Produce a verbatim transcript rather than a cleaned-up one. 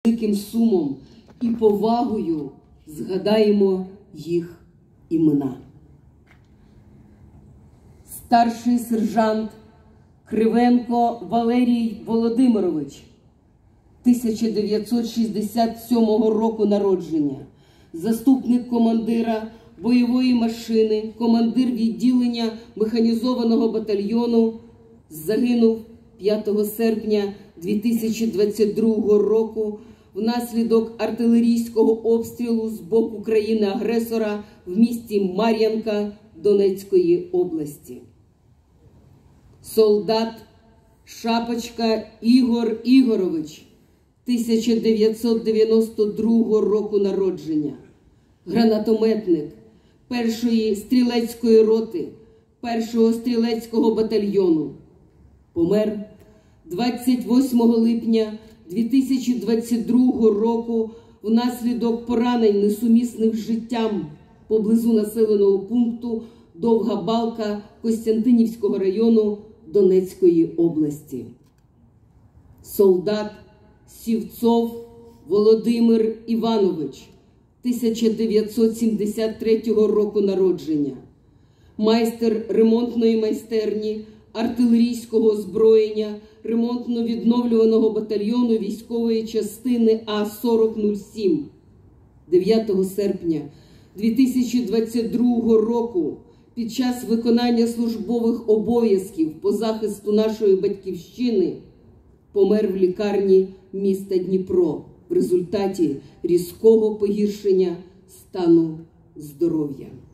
великим сумом і повагою згадаємо їх імена. Старший сержант Кривенко Валерій Володимирович, тисяча дев'ятсот шістдесят сьомого року народження, заступник командира бойової машини, командир відділення механізованого батальйону, загинув п'ятого серпня дві тисячі двадцять другого року внаслідок артилерійського обстрілу з боку країни-агресора в місті Мар'янка Донецької області. Солдат Шапочка Ігор Ігорович, тисяча дев'ятсот дев'яносто другого року народження, гранатометник першої стрілецької роти, першого стрілецького батальйону, помер двадцять восьмого липня дві тисячі двадцять другого року внаслідок поранень, несумісних з життям, поблизу населеного пункту Довга Балка Костянтинівського району Донецької області. Солдат Сівцов Володимир Іванович, тисяча дев'ятсот сімдесят третього року народження, майстер ремонтної майстерні, артилерійського озброєння, ремонтно-відновлюваного батальйону військової частини А сорок нуль сім. дев'ятого серпня дві тисячі двадцять другого року під час виконання службових обов'язків по захисту нашої батьківщини помер в лікарні міста Дніпро в результаті різкого погіршення стану здоров'я.